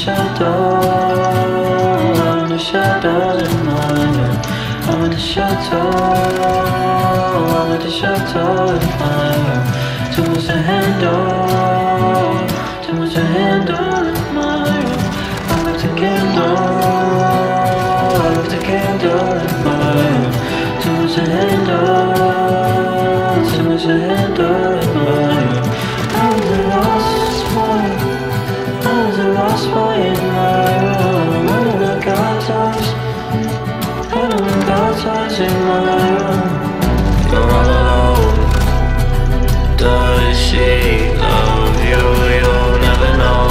shadow, I'm in the shadows in my room. I'm in the shadow, I'm in the shadow in my room. Too much to handle, too much to handle in my room. I like the candle, I like the candle in my room. Too much to handle, too much to handle in my room. I was the last one, I was the last boy in my room. I don't look outside, I don't look outside in my room. You're all alone. Does she love you? You'll never know.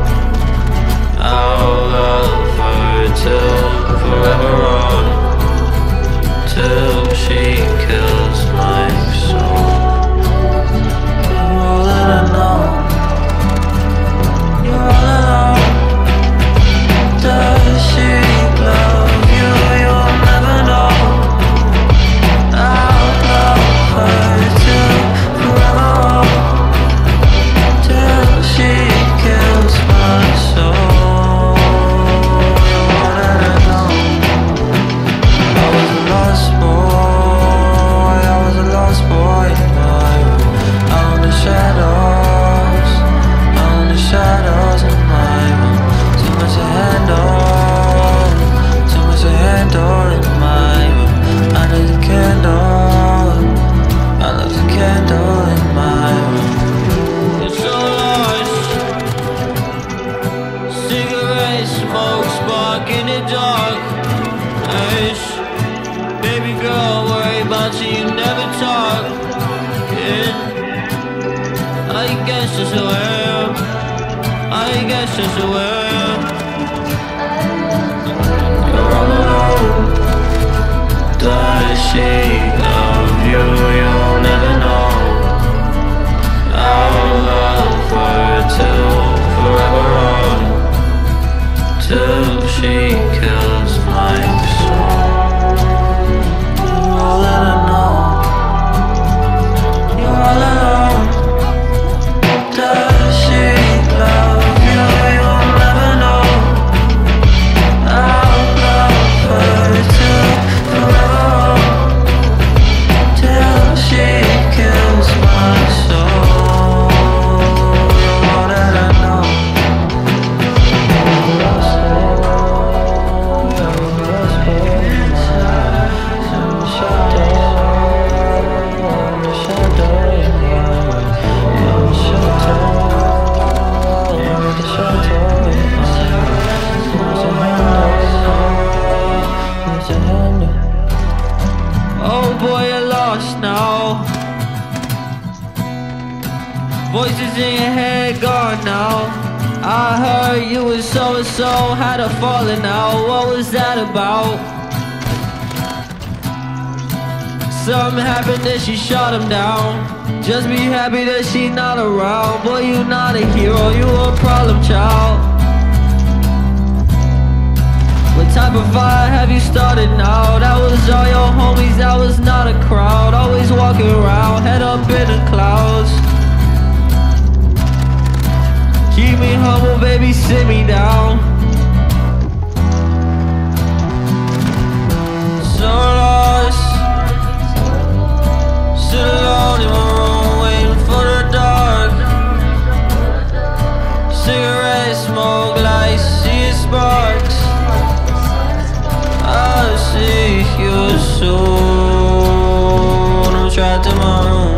I'll love her till forever on, till she kills my soul. You're all that I know. You're all alone. Does she love you? You'll never know. I'll love her till forever on, till she kills my soul. You're all that I know. I was a lost boy, I was a lost boy in my room. I'm in the shadows, I'm in the shadows in my room. Too much to handle, too much to handle in my room. I need a candle, I love the candle in my room. It's so lost, cigarette smoke, spark in the dark. Ice. Baby girl, worry about you, you never talk. Yeah. I guess that's who I am, I guess that's who I am. You're all alone. Does she love you? You'll never know. I'll love her till forever on, till she kills my soul. You're all that I know. You're all alone. Does she love you? You'll never know. I'll love her till forever on, till she kills my soul. You're all that I know. Oh boy, you're lost now. Voices in your head gone now. I heard you was so-and-so, had a falling out. What was that about? Something happened that she shot him down. Just be happy that she not around. Boy, you not a hero, you a problem child. What type of fire have you started now? That was all your homies, that was not a crowd. Always walking around, head up in the clouds. Keep me humble, baby, sit me down. So lost, sit alone in my room, waiting for the dark. Cigarette smoke, lights, see sparks. I'll see you soon. I'm trapped in my room.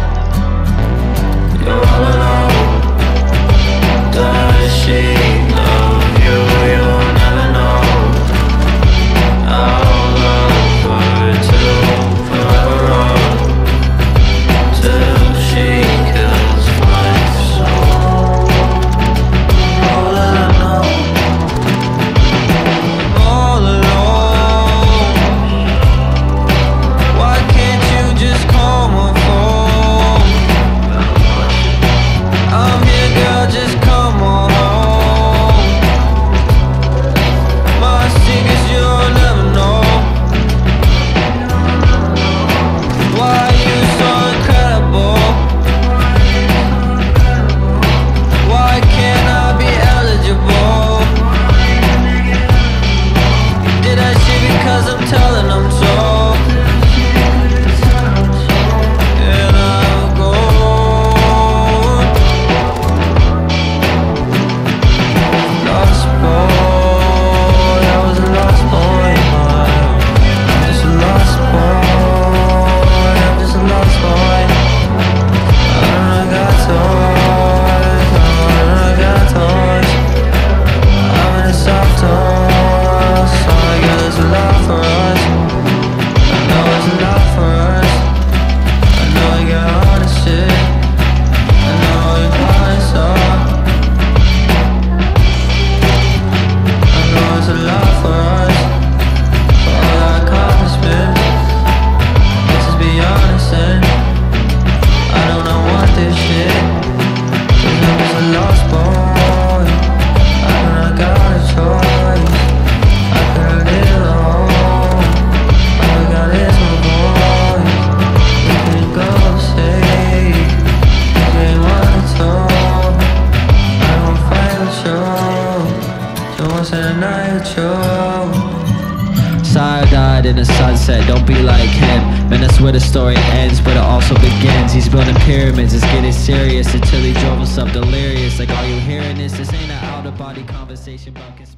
You're all alone. Does she love you? You'll never know. I'll love her till forever on, till she kills my soul. All that I know. All alone. in the sunset, don't be like him. Man, that's where the story ends, but it also begins. He's building pyramids, it's getting serious, until he drove himself delirious. Like, are you hearing this? This ain't an out-of-body conversation about conspiracy.